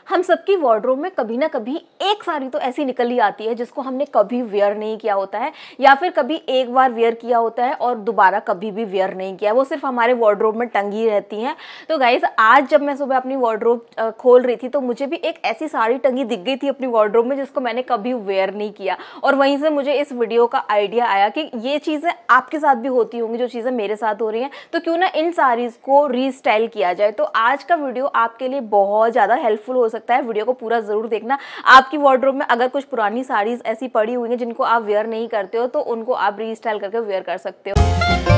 हम सबकी वार्डरोब में कभी ना कभी एक साड़ी तो ऐसी निकल ही आती है जिसको हमने कभी वेयर नहीं किया होता है, या फिर कभी एक बार वेयर किया होता है और दोबारा कभी भी वेयर नहीं किया, वो सिर्फ हमारे वार्डरोब में टंगी रहती हैं। तो गाइज, आज जब मैं सुबह अपनी वार्डरोब खोल रही थी तो मुझे भी एक ऐसी साड़ी टंगी दिख गई थी अपनी वार्डरोब में जिसको मैंने कभी वेयर नहीं किया, और वहीं से मुझे इस वीडियो का आइडिया आया कि ये चीज़ें आपके साथ भी होती होंगी जो चीज़ें मेरे साथ हो रही हैं, तो क्यों ना इन साड़ीज़ को रीस्टाइल किया जाए। तो आज का वीडियो आपके लिए बहुत ज़्यादा हेल्पफुल हो सकता है, वीडियो को पूरा ज़रूर देखना। आपकी वार्डरोब में अगर कुछ पुरानी साड़ीज़ ऐसी पड़ी हुई हैं जिनको आप वेयर नहीं करते हो तो उनको आप रीस्टाइल करके वेयर कर सकते हो।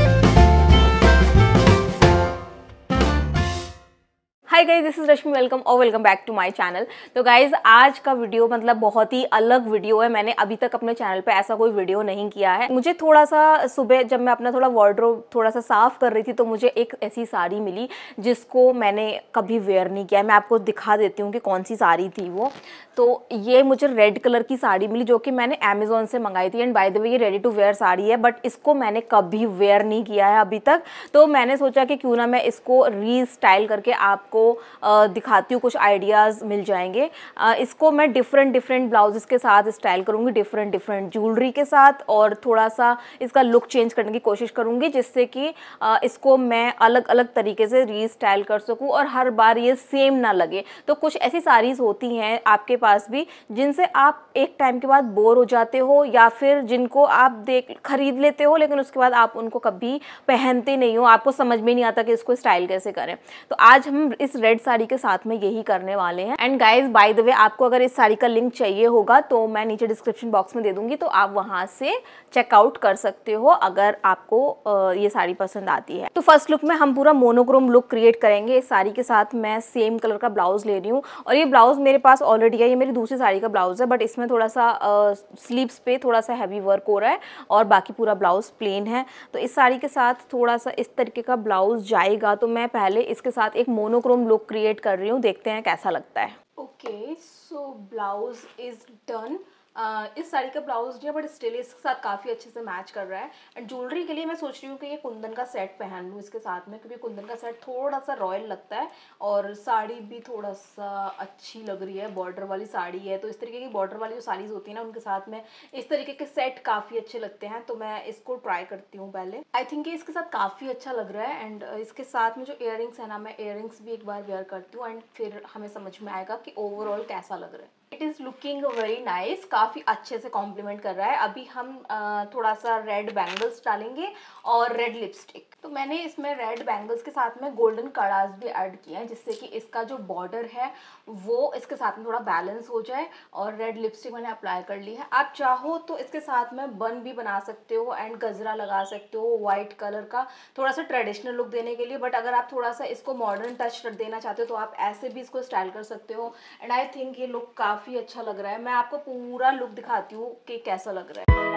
Hi guys, this is Rashmi, welcome back to my channel. तो गाइज, आज का वीडियो मतलब बहुत ही अलग वीडियो है। मैंने अभी तक अपने चैनल पे ऐसा कोई वीडियो नहीं किया है। मुझे थोड़ा सा सुबह जब मैं अपना थोड़ा वार्डरोब थोड़ा सा साफ कर रही थी तो मुझे एक ऐसी साड़ी मिली जिसको मैंने कभी वेयर नहीं किया है। मैं आपको दिखा देती हूँ कि कौन सी साड़ी थी वो। तो ये मुझे रेड कलर की साड़ी मिली जो कि मैंने अमेज़ॉन से मंगाई थी, एंड बाय द वे ये रेडी टू वेयर साड़ी है, बट इसको मैंने कभी वेयर नहीं किया है अभी तक। तो मैंने सोचा कि क्यों ना मैं इसको रीस्टाइल करके आपको दिखाती हूँ, कुछ आइडियाज़ मिल जाएंगे। इसको मैं डिफरेंट ब्लाउजेस के साथ स्टाइल करूँगी, डिफरेंट ज्वेलरी के साथ, और थोड़ा सा इसका लुक चेंज करने की कोशिश करूँगी जिससे कि इसको मैं अलग अलग तरीके से रीस्टाइल कर सकूँ और हर बार ये सेम ना लगे। तो कुछ ऐसी साड़ीज़ होती हैं आपके पास भी जिनसे आप एक टाइम के बाद बोर हो जाते हो, या फिर जिनको आप खरीद लेते हो लेकिन उसके बाद आप उनको कभी पहनते नहीं हो, आपको समझ में नहीं आता कि इसको स्टाइल कैसे करें। तो आज हम इस रेड साड़ी के साथ में यही करने वाले हैं। And guys, by the way, आपको अगर इस साड़ी का लिंक चाहिए होगा तो मैं नीचे डिस्क्रिप्शन बॉक्स में दे दूंगी, तो आप वहां से चेकआउट कर सकते हो अगर आपको ये साड़ी पसंद आती है। तो फर्स्ट लुक में हम पूरा मोनोक्रोम लुक क्रिएट करेंगे। इस साड़ी के साथ मैं सेम कलर का ब्लाउज ले रही हूँ, और ये ब्लाउज मेरे पास ऑलरेडी है। ये मेरी दूसरी साड़ी का ब्लाउज है, बट इसमें थोड़ा सा स्लीव्स पे थोड़ा सा हैवी वर्क हो रहा है और बाकी पूरा ब्लाउज प्लेन है। तो इस साड़ी के साथ थोड़ा सा इस तरीके का ब्लाउज जाएगा। तो मैं पहले इसके साथ एक मोनोक्रोम लुक क्रिएट कर रही हूँ, देखते हैं कैसा लगता है। Okay, so blouse is done. इस साड़ी का ब्लाउज जो है बट स्टिल इसके साथ काफ़ी अच्छे से मैच कर रहा है। एंड ज्वेलरी के लिए मैं सोच रही हूँ कि ये कुंदन का सेट पहन लूँ इसके साथ में, क्योंकि कुंदन का सेट थोड़ा सा रॉयल लगता है और साड़ी भी थोड़ा सा अच्छी लग रही है। बॉर्डर वाली साड़ी है तो इस तरीके की बॉर्डर वाली जो साड़ीज़ होती है ना उनके साथ में इस तरीके के सेट काफ़ी अच्छे लगते हैं। तो मैं इसको ट्राई करती हूँ पहले। आई थिंक ये इसके साथ काफ़ी अच्छा लग रहा है। एंड इसके साथ में जो इयररिंग्स है ना, मैं इयररिंग्स भी एक बार वेयर करती हूँ एंड फिर हमें समझ में आएगा कि ओवरऑल कैसा लग रहा है। It is looking very nice, काफ़ी अच्छे से कॉम्प्लीमेंट कर रहा है। अभी हम थोड़ा सा रेड बैंगल्स डालेंगे और रेड लिपस्टिक। तो मैंने इसमें रेड बैंगल्स के साथ में गोल्डन कड़ास भी ऐड किए हैं जिससे कि इसका जो बॉर्डर है वो इसके साथ में थोड़ा बैलेंस हो जाए। और रेड लिपस्टिक मैंने अप्लाई कर ली है। आप चाहो तो इसके साथ में बन भी बना सकते हो एंड गजरा लगा सकते हो वाइट कलर का, थोड़ा सा ट्रेडिशनल लुक देने के लिए। बट अगर आप थोड़ा सा इसको मॉडर्न टच देना चाहते हो तो आप ऐसे भी इसको स्टाइल कर सकते हो। एंड आई थिंक ये लुक काफ़ी अच्छा लग रहा है। मैं आपको पूरा लुक दिखाती हूँ कि कैसा लग रहा है।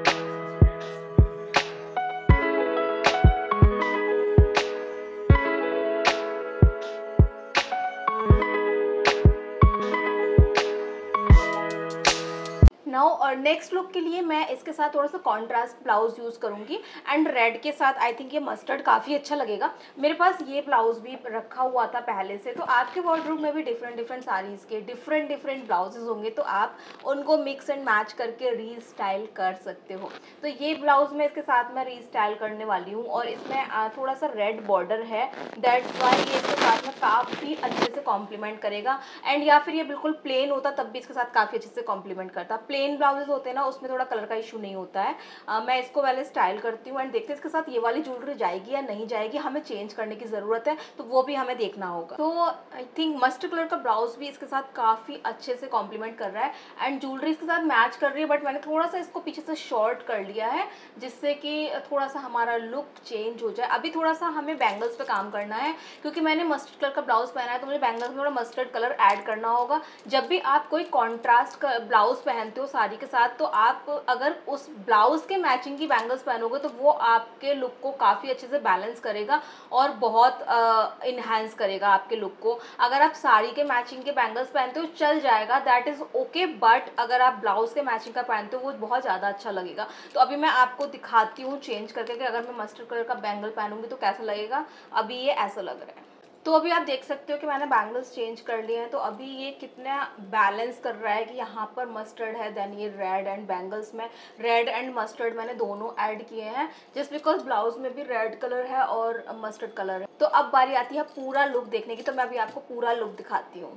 नाउ और नेक्स्ट लुक के लिए मैं इसके साथ थोड़ा सा कॉन्ट्रास्ट ब्लाउज यूज़ करूँगी एंड रेड के साथ आई थिंक ये मस्टर्ड काफ़ी अच्छा लगेगा। मेरे पास ये ब्लाउज भी रखा हुआ था पहले से, तो आपके वार्डरोब में भी डिफरेंट साड़ीज़ के डिफरेंट ब्लाउजेज होंगे, तो आप उनको मिक्स एंड मैच करके रीस्टाइल कर सकते हो। तो ये ब्लाउज मैं इसके साथ में रीस्टाइल करने वाली हूँ और इसमें थोड़ा सा रेड बॉर्डर है, दैट्स वाई ये इसके साथ में काफ़ी अच्छे से कॉम्प्लीमेंट करेगा। एंड या फिर ये बिल्कुल प्लेन होता तब भी इसके साथ काफ़ी अच्छे से कॉम्प्लीमेंट करता। प्लेन ब्लाउजेस होते हैं ना उसमें थोड़ा कलर का इशू नहीं होता है। मैं इसको पहले स्टाइल करती हूँ एंड देखते हैं इसके साथ ये वाली ज्वेलरी जाएगी या नहीं जाएगी, हमें चेंज करने की ज़रूरत है तो वो भी हमें देखना होगा। तो आई थिंक मस्टर्ड कलर का ब्लाउज भी इसके साथ काफ़ी अच्छे से कॉम्प्लीमेंट कर रहा है एंड ज्वेलरी इसके साथ मैच कर रही है। बट मैंने थोड़ा सा इसको पीछे से शॉर्ट कर लिया है जिससे कि थोड़ा सा हमारा लुक चेंज हो जाए। अभी थोड़ा सा हमें बैंगल्स पे काम करना है क्योंकि मैंने मस्टर्ड कलर का ब्लाउज पहना है तो मुझे बैंगल्स में थोड़ा मस्टर्ड कलर ऐड करना होगा। जब भी आप कोई कॉन्ट्रास्ट ब्लाउज पहनते हो साड़ी के साथ तो आप अगर उस ब्लाउज के मैचिंग की बैंगल्स पहनोगे तो वो आपके लुक को काफ़ी अच्छे से बैलेंस करेगा और बहुत इन्हांस करेगा आपके लुक को। अगर आप साड़ी के मैचिंग के बैंगल्स पहनते हो चल जाएगा, दैट इज़ ओके, बट अगर आप ब्लाउज के मैचिंग का पहनते हो वो बहुत ज़्यादा अच्छा लगेगा। तो अभी मैं आपको दिखाती हूँ चेंज करके कि अगर मैं मस्टर्ड कलर का बैंगल पहनूंगी तो कैसा लगेगा। अभी ये ऐसा लग रहा है। तो अभी आप देख सकते हो कि मैंने बैंगल्स चेंज कर लिए हैं। तो अभी ये कितना बैलेंस कर रहा है कि यहाँ पर मस्टर्ड है, देन ये रेड, एंड बैंगल्स में रेड एंड मस्टर्ड मैंने दोनों ऐड किए हैं, जस्ट बिकॉज ब्लाउज में भी रेड कलर है और मस्टर्ड कलर है। तो अब बारी आती है पूरा लुक देखने की, तो मैं अभी आपको पूरा लुक दिखाती हूँ।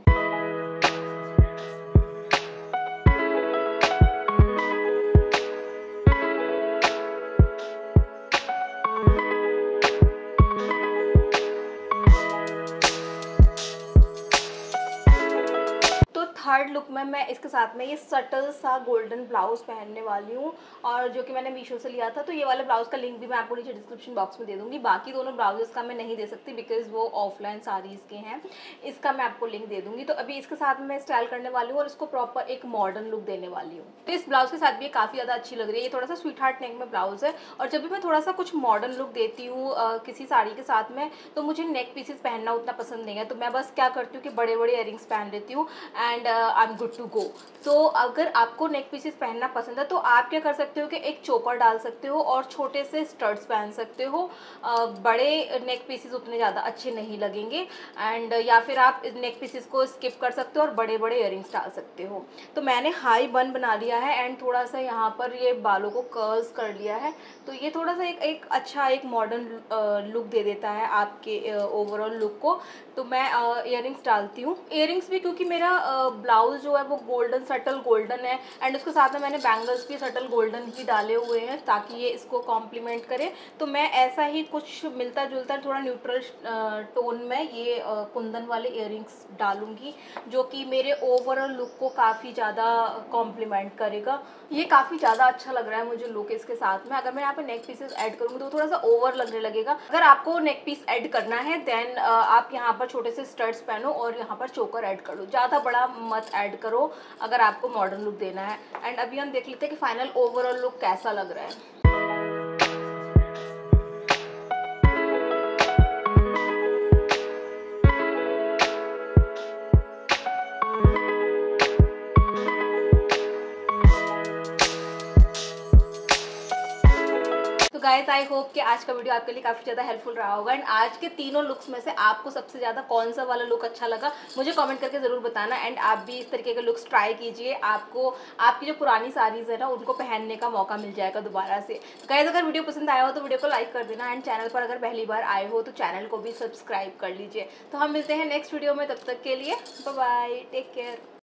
थर्ड लुक में मैं इसके साथ में ये सटल सा गोल्डन ब्लाउज पहनने वाली हूँ, और जो कि मैंने मीशो से लिया था। तो ये वाले ब्लाउज का लिंक भी मैं आपको नीचे डिस्क्रिप्शन बॉक्स में दे दूँगी। बाकी दोनों ब्लाउजेस का मैं नहीं दे सकती बिकॉज वो ऑफलाइन साड़ीज़ के हैं, इसका मैं आपको लिंक दे दूँगी। तो अभी इसके साथ में मैं स्टाइल करने वाली हूँ और इसको प्रॉपर एक मॉडर्न लुक देने वाली हूँ। तो इस ब्लाउज के साथ भी ये काफ़ी ज़्यादा अच्छी लग रही है। ये थोड़ा सा स्वीट हार्ट नेक में ब्लाउज है, और जब भी मैं थोड़ा सा कुछ मॉडर्न लुक देती हूँ किसी साड़ी के साथ में, तो मुझे नेक पीसेस पहनना उतना पसंद नहीं है। तो मैं बस क्या करती हूँ कि बड़े बड़े इयरिंग्स पहन लेती हूँ and I am good to go. तो अगर आपको नेक पीसेस पहनना पसंद है तो आप क्या कर सकते हो कि एक चोकर डाल सकते हो और छोटे से स्टड्स पहन सकते हो। बड़े नेक पीसेस उतने ज़्यादा अच्छे नहीं लगेंगे, एंड या फिर आप नेक पीसेस को स्किप कर सकते हो और बड़े बड़े इयरिंग्स डाल सकते हो। तो मैंने हाई बन बना लिया है एंड थोड़ा सा यहाँ पर ये बालों को कर्ल्स कर लिया है। तो ये थोड़ा सा एक अच्छा एक मॉडर्न लुक दे देता है आपके ओवरऑल लुक को। तो मैं इयरिंग्स डालती हूँ। इयरिंग्स भी क्योंकि मेरा ब्लाउज जो है वो गोल्डन, सटल गोल्डन है, एंड उसके साथ में मैंने बैंगल्स भी सटल गोल्डन ही डाले हुए हैं ताकि ये इसको कॉम्प्लीमेंट करे। तो मैं ऐसा ही कुछ मिलता जुलता थोड़ा न्यूट्रल टोन में ये कुंदन वाले इयरिंग्स डालूंगी, जो कि मेरे ओवरऑल लुक को काफ़ी ज़्यादा कॉम्प्लीमेंट करेगा। ये काफ़ी ज़्यादा अच्छा लग रहा है मुझे लुक इसके साथ में। अगर मैं यहाँ पे नेक पीसेस ऐड करूँगी तो थोड़ा सा ओवर लगने लगेगा। अगर आपको नेक पीस ऐड करना है देन आप यहाँ पर छोटे से स्टड्स पहनो और यहाँ पर चोकर ऐड कर लो, ज़्यादा बड़ा मत ऐड करो अगर आपको मॉडर्न लुक देना है। एंड अभी हम देख लेते हैं कि फाइनल ओवरऑल लुक कैसा लग रहा है। तो गाइस आई होप कि आज का वीडियो आपके लिए काफ़ी ज़्यादा हेल्पफुल रहा होगा। एंड आज के तीनों लुक्स में से आपको सबसे ज़्यादा कौन सा वाला लुक अच्छा लगा मुझे कमेंट करके ज़रूर बताना। एंड आप भी इस तरीके के लुक्स ट्राई कीजिए, आपको आपकी जो पुरानी साड़ीज़ है ना उनको पहनने का मौका मिल जाएगा दोबारा से। तो गाइस अगर वीडियो पसंद आया हो तो वीडियो को लाइक कर देना, एंड चैनल पर अगर पहली बार आए हो तो चैनल को भी सब्सक्राइब कर लीजिए। तो हम मिलते हैं नेक्स्ट वीडियो में, तब तक के लिए बाय बाय, टेक केयर।